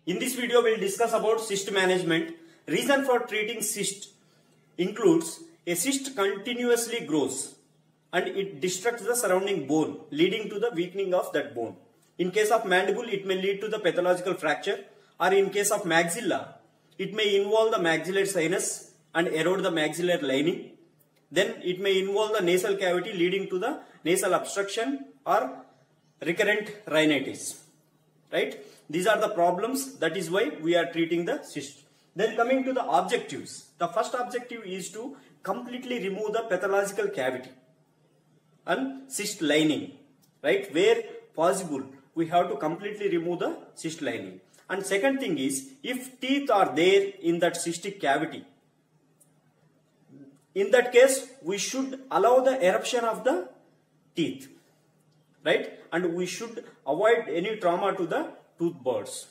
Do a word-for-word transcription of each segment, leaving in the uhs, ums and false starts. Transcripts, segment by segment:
In this video, we will discuss about cyst management. Reason for treating cyst includes a cyst continuously grows and it destructs the surrounding bone, leading to the weakening of that bone. In case of mandible, it may lead to the pathological fracture, or in case of maxilla, it may involve the maxillary sinus and erode the maxillary lining. Then it may involve the nasal cavity, leading to the nasal obstruction or recurrent rhinitis. Right? These are the problems. That is why we are treating the cyst. Then coming to the objectives. The first objective is to completely remove the pathological cavity and cyst lining. Right? Where possible, we have to completely remove the cyst lining. And second thing is, if teeth are there in that cystic cavity, in that case, we should allow the eruption of the teeth. Right? And we should avoid any trauma to the tooth buds.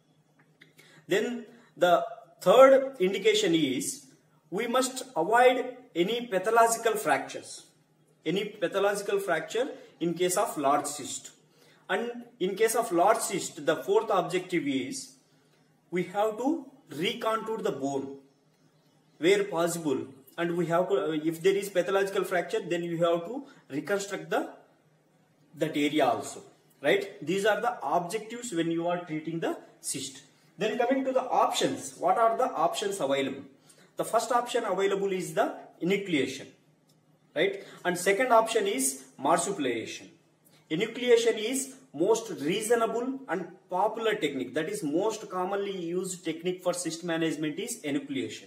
Then the third indication is, we must avoid any pathological fractures. Any pathological fracture in case of large cyst. And in case of large cyst, the fourth objective is, we have to recontour the bone where possible. And we have to, if there is pathological fracture, then you have to reconstruct the that area also. Right? These are the objectives when you are treating the cyst. Then coming to the options, what are the options available? The first option available is the enucleation. Right? And second option is marsupialization. Enucleation is most reasonable and popular technique. That is most commonly used technique for cyst management is enucleation.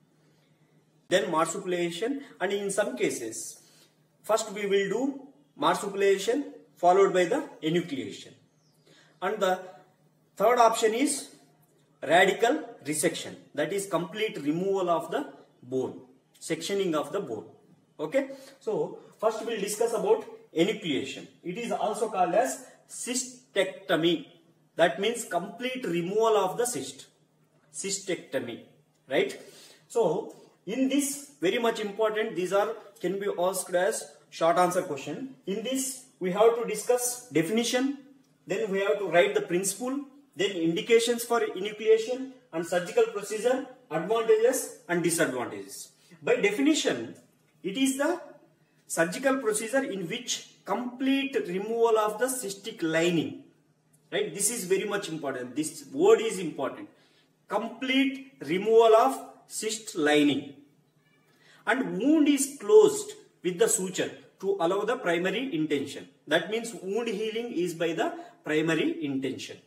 Then marsupialization, and in some cases, first we will do marsupialization followed by the enucleation. And the third option is radical resection. That is complete removal of the bone, sectioning of the bone. Okay. So first we will discuss about enucleation. It is also called as cystectomy. That means complete removal of the cyst. Cystectomy. Right. So in this, very much important, these are can be asked as short answer question. In this, we have to discuss definition, then we have to write the principle, then indications for enucleation and surgical procedure, advantages and disadvantages. By definition, it is the surgical procedure in which complete removal of the cystic lining. Right? This is very much important. This word is important. Complete removal of cyst lining. And wound is closed with the suture to allow the primary intention. That means wound healing is by the primary intention.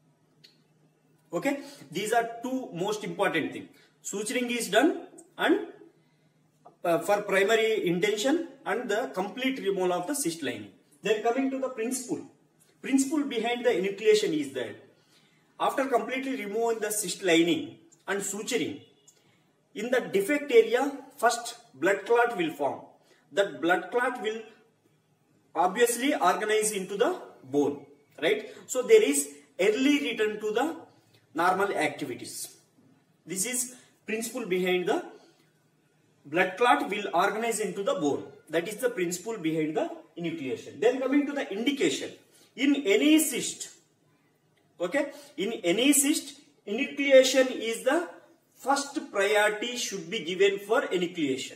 Okay. These are two most important things. Suturing is done and uh, for primary intention and the complete removal of the cyst lining. Then coming to the principle. Principle behind the enucleation is that after completely removing the cyst lining and suturing, in the defect area, first blood clot will form. That blood clot will obviously organize into the bone. Right? So there is early return to the normal activities. This is principle behind the blood clot will organize into the bone. That is the principle behind the enucleation. Then coming to the indication. In any cyst, okay, in any cyst, enucleation is the first priority should be given for enucleation.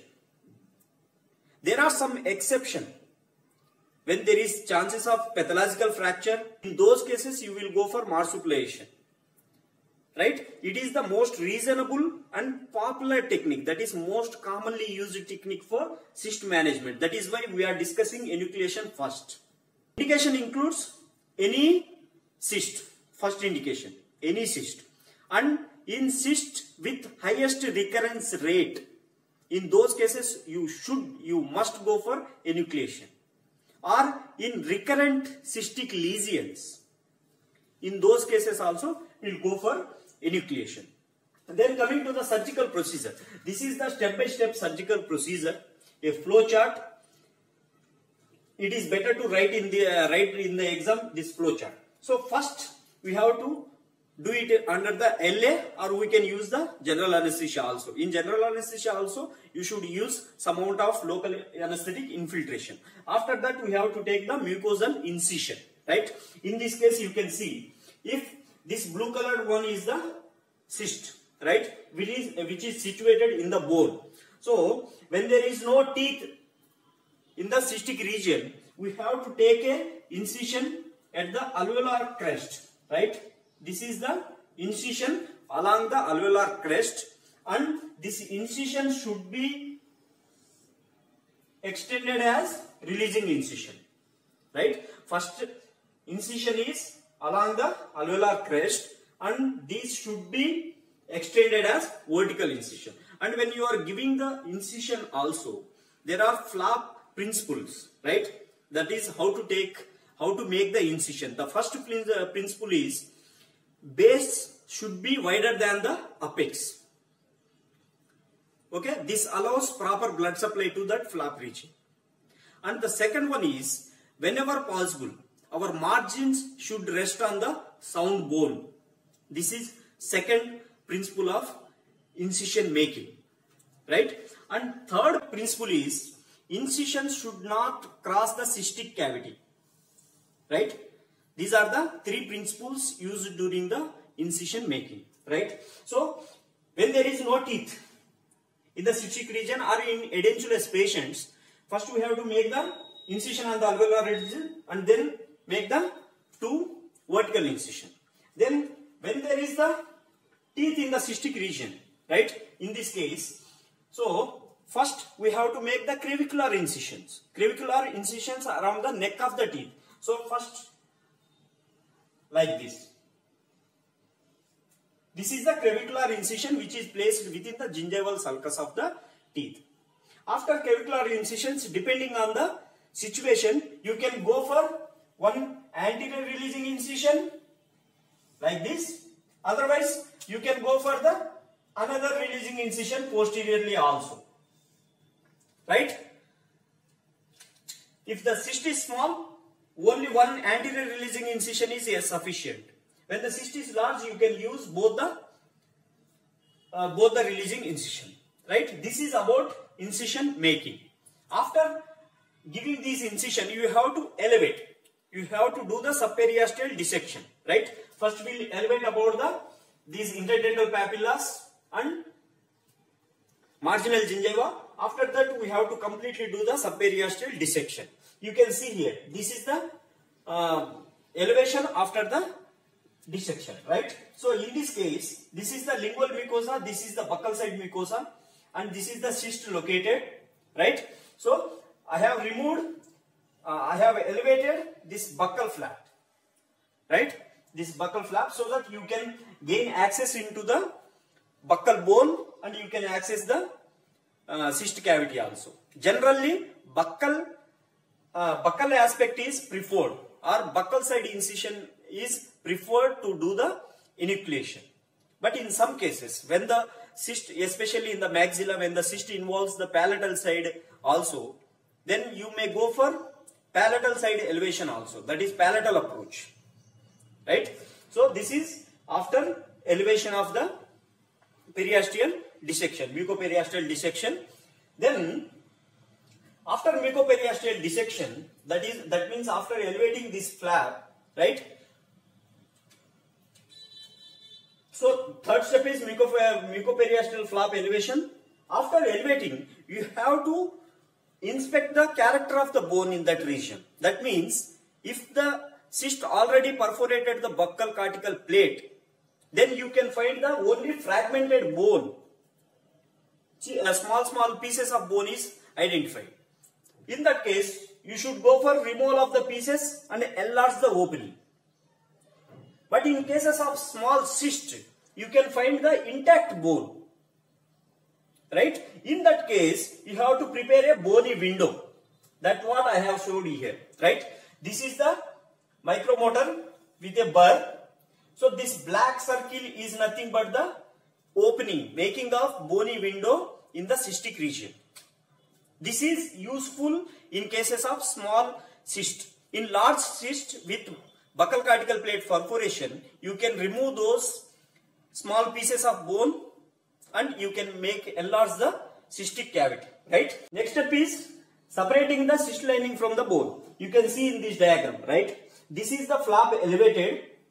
There are some exceptions. When there is chances of pathological fracture, in those cases you will go for marsupialization. Right? It is the most reasonable and popular technique. That is most commonly used technique for cyst management. That is why we are discussing enucleation first. Indication includes any cyst. First indication, any cyst. And in cyst with highest recurrence rate, in those cases you should, you must go for enucleation. Or in recurrent cystic lesions, in those cases also we will go for enucleation. Then coming to the surgical procedure. This is the step-by-step surgical procedure, a flow chart. It is better to write in the uh, write in the exam this flow chart. So first we have to do it under the L A, or we can use the general anesthesia also. In general anesthesia also, you should use some amount of local anesthetic infiltration. After that, we have to take the mucosal incision. Right? In this case, you can see if This blue colored one is the cyst, right? Which is, which is situated in the bone. So when there is no teeth in the cystic region, we have to take a incision at the alveolar crest, right? This is the incision along the alveolar crest, and this incision should be extended as releasing incision, right? First incision is along the alveolar crest, and this should be extended as vertical incision. And when you are giving the incision also, there are flap principles, right? That is how to take, how to make the incision. The first principle is base should be wider than the apex. Okay, this allows proper blood supply to that flap region. And the second one is, whenever possible, our margins should rest on the sound bone. This is second principle of incision making, right? And third principle is, incision should not cross the cystic cavity, right? These are the three principles used during the incision making, right? So when there is no teeth in the cystic region or in edentulous patients, first we have to make the incision on the alveolar region and then make the two vertical incision. Then when there is the teeth in the cystic region, right, in this case, so first we have to make the clavicular incisions. Clavicular incisions around the neck of the teeth. So first like this. This is the clavicular incision which is placed within the gingival sulcus of the teeth. After clavicular incisions, depending on the situation, you can go for one anterior releasing incision like this. Otherwise, you can go for the another releasing incision posteriorly also, right? If the cyst is small, only one anterior releasing incision is sufficient. When the cyst is large, you can use both the uh, both the releasing incision, right? This is about incision making. After giving this incision, you have to elevate. You have to do the subperiosteal dissection, right? First we will elevate about the these interdental papillas and marginal gingiva. After that, we have to completely do the subperiosteal dissection. You can see here, this is the uh, elevation after the dissection, right? So in this case, this is the lingual mucosa, this is the buccal side mucosa, and this is the cyst located, right? So I have removed, uh, I have elevated this buccal flap, right? This buccal flap, so that you can gain access into the buccal bone and you can access the uh, cyst cavity also. Generally, buccal uh, buccal aspect is preferred, or buccal side incision is preferred to do the enucleation. But in some cases, when the cyst, especially in the maxilla, when the cyst involves the palatal side also, then you may go for palatal side elevation also. That is palatal approach, right? So this is after elevation of the periosteal dissection, mucoperiosteal dissection. Then after mucoperiosteal dissection, that is that means after elevating this flap, right? So third step is mucoperiosteal flap elevation. After elevating, you have to inspect the character of the bone in that region. That means if the cyst already perforated the buccal cortical plate, then you can find the only fragmented bone. See, a small small pieces of bone is identified. In that case, you should go for removal of the pieces and enlarge the opening. But in cases of small cyst, you can find the intact bone, right? In that case, you have to prepare a bony window. That's what I have showed you here, right? This is the micromotor with a burr. So this black circle is nothing but the opening, making of bony window in the cystic region. This is useful in cases of small cyst. In large cyst with buccal cortical plate perforation, you can remove those small pieces of bone and you can make enlarge the cystic cavity, right? Next step is separating the cyst lining from the bone. You can see in this diagram, right? This is the flap elevated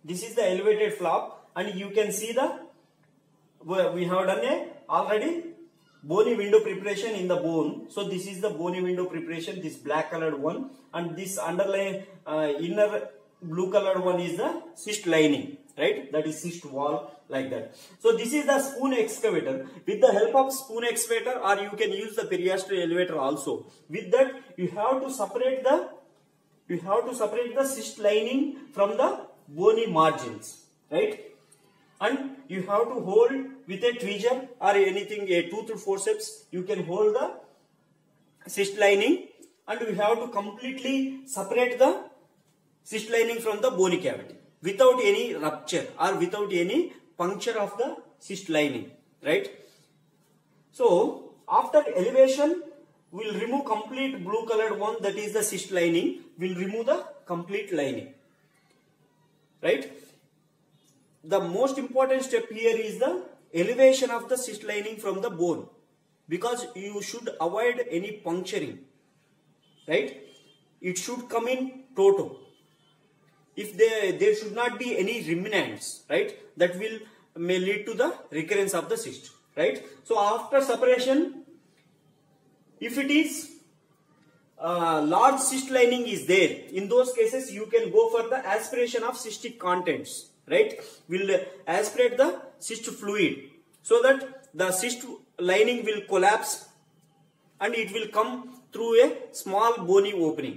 this is the elevated flap, and you can see the, we have done a already bony window preparation in the bone. So this is the bony window preparation, this black colored one, and this underlying uh, inner blue colored one is the cyst lining, right? That is cyst wall, like that. So this is the spoon excavator. With the help of spoon excavator, or you can use the periosteal elevator also. With that, you have to separate the you have to separate the cyst lining from the bony margins, right? And you have to hold with a tweezer or anything, a toothed forceps, you can hold the cyst lining, and you have to completely separate the cyst lining from the bony cavity without any rupture or without any puncture of the cyst lining, right? So after elevation, we'll remove complete blue colored one, that is the cyst lining. We'll remove the complete lining, right? The most important step here is the elevation of the cyst lining from the bone, because you should avoid any puncturing, right? It should come in toto. If there, there should not be any remnants, right? That will may lead to the recurrence of the cyst, right? So after separation, if it is uh, large cyst lining is there, in those cases you can go for the aspiration of cystic contents, right? Will aspirate the cyst fluid so that the cyst lining will collapse and it will come through a small bony opening.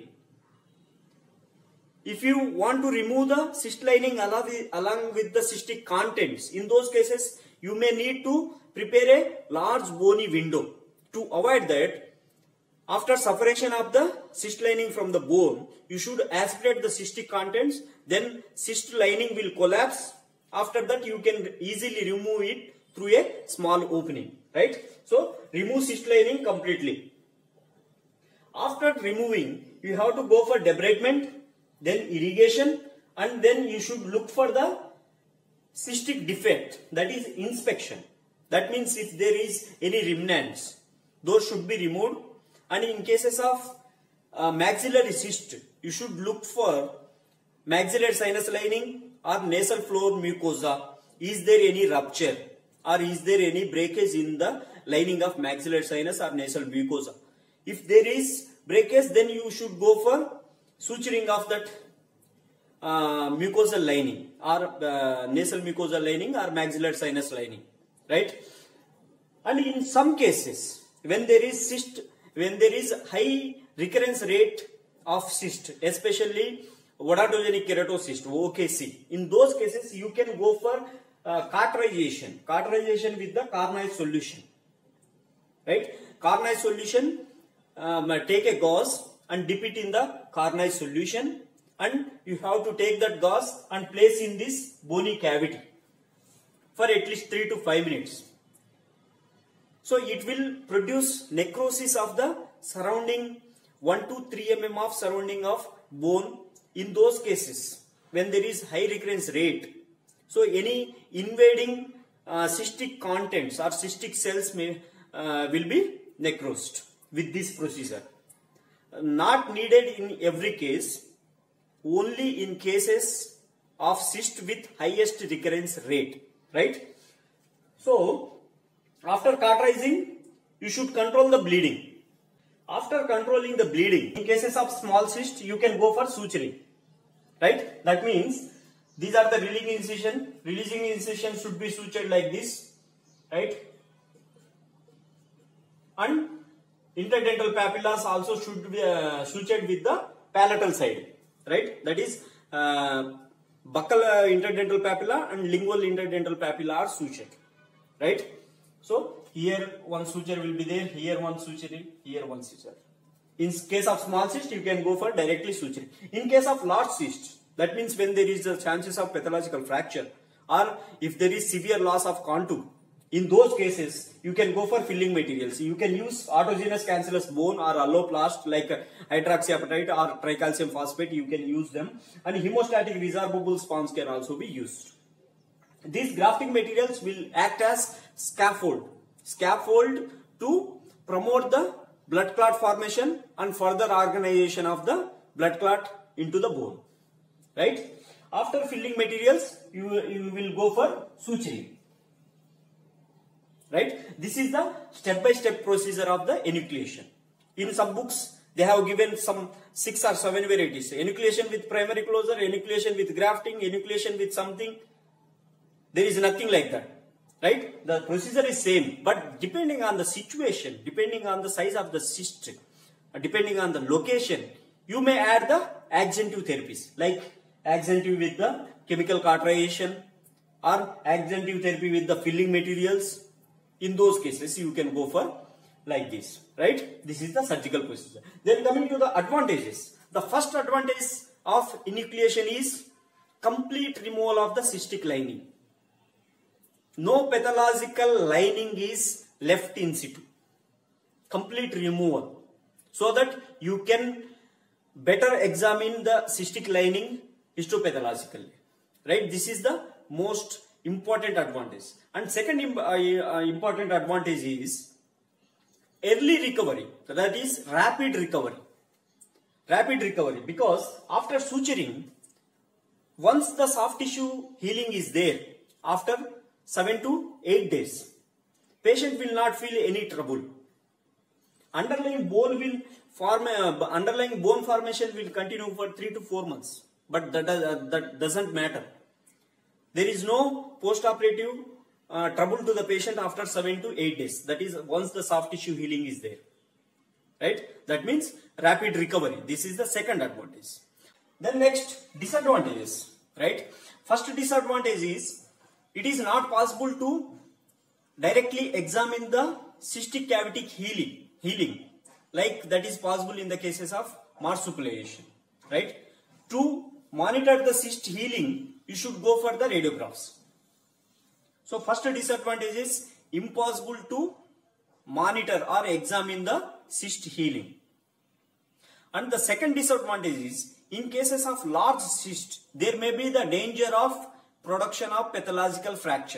If you want to remove the cyst lining along with the cystic contents, in those cases you may need to prepare a large bony window. To avoid that, after separation of the cyst lining from the bone, you should aspirate the cystic contents, then cyst lining will collapse. After that, you can easily remove it through a small opening, right? So remove cyst lining completely. After removing, you have to go for debridement, then irrigation, and then you should look for the cystic defect, that is inspection. That means if there is any remnants, those should be removed. And in cases of uh, maxillary cyst, you should look for maxillary sinus lining or nasal floor mucosa. Is there any rupture or is there any breakage in the lining of maxillary sinus or nasal mucosa? If there is breakage, then you should go for suturing of that uh, mucosal lining or uh, nasal mucosal lining or maxillary sinus lining, right? And in some cases, when there is cyst, when there is high recurrence rate of cyst, especially odontogenic keratocyst, O K C, in those cases you can go for uh, cauterization, cauterization with the Carnage solution, right? Carnage solution, um, take a gauze and dip it in the Carnage solution, and you have to take that gauze and place in this bony cavity for at least three to five minutes. So it will produce necrosis of the surrounding one to three millimeters of surrounding of bone in those cases when there is high recurrence rate. So any invading uh, cystic contents or cystic cells may uh, will be necrosed with this procedure. Not needed in every case, only in cases of cyst with highest recurrence rate, right? So after cauterizing, you should control the bleeding. After controlling the bleeding, in cases of small cyst, you can go for suturing, right? That means these are the releasing incision. Releasing incision should be sutured like this, right? And interdental papillas also should be uh, sutured with the palatal side, right? That is uh, buccal uh, interdental papilla and lingual interdental papilla are sutured, right? So here one suture will be there, here one suture, here one suture. In case of small cyst, you can go for directly suturing. In case of large cyst, that means when there is the chances of pathological fracture or if there is severe loss of contour, in those cases, you can go for filling materials. You can use autogenous cancellous bone or alloplast like hydroxyapatite or tricalcium phosphate, you can use them. And hemostatic resorbable sponge can also be used. These grafting materials will act as scaffold, scaffold to promote the blood clot formation and further organization of the blood clot into the bone, right? After filling materials, you, you will go for suturing. Right? This is the step-by-step procedure of the enucleation. In some books, they have given some six or seven varieties. Enucleation with primary closure, enucleation with grafting, enucleation with something. There is nothing like that. Right? The procedure is same, but depending on the situation, depending on the size of the cyst, depending on the location, you may add the adjunctive therapies, like adjunctive with the chemical cauterization or adjunctive therapy with the filling materials. In those cases, you can go for like this, right? This is the surgical procedure. Then coming to the advantages. The first advantage of enucleation is complete removal of the cystic lining. No pathological lining is left in situ. Complete removal. So that you can better examine the cystic lining histopathologically. Right? This is the most important advantage. And second uh, uh, important advantage is early recovery. That is rapid recovery. Rapid recovery. Because after suturing, once the soft tissue healing is there, after seven to eight days, patient will not feel any trouble. Underlying bone will form, uh, underlying bone formation will continue for three to four months. But that, uh, that doesn't matter. There is no post-operative uh, trouble to the patient after seven to eight days. That is once the soft tissue healing is there. Right? That means rapid recovery. This is the second advantage. Then next, disadvantages. Right? First disadvantage is it is not possible to directly examine the cystic cavity healing, healing like that is possible in the cases of marsupialization. Right? To monitor the cyst healing, you should go for the radiographs. So first disadvantage is impossible to monitor or examine the cyst healing. And the second disadvantage is in cases of large cyst, there may be the danger of production of pathological fracture.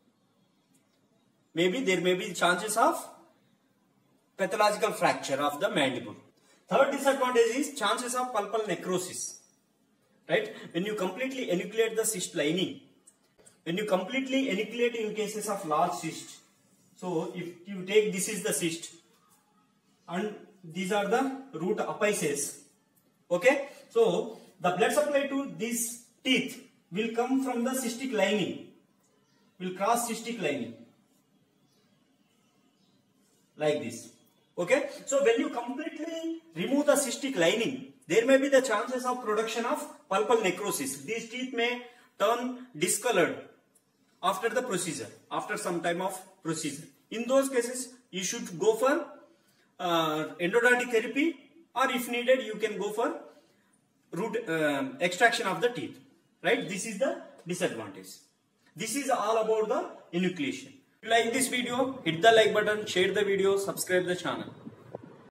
Maybe there may be chances of pathological fracture of the mandible. Third disadvantage is chances of pulpal necrosis. Right? When you completely enucleate the cyst lining, when you completely enucleate in cases of large cyst, so if you take this is the cyst and these are the root apices, okay? So the blood supply to these teeth will come from the cystic lining, will cross cystic lining like this, okay? So when you completely remove the cystic lining, there may be the chances of production of pulpal necrosis. These teeth may turn discolored after the procedure, after some time of procedure. In those cases, you should go for uh, endodontic therapy, or if needed, you can go for root uh, extraction of the teeth. Right? This is the disadvantage. This is all about the enucleation. If you like this video, hit the like button, share the video, subscribe the channel.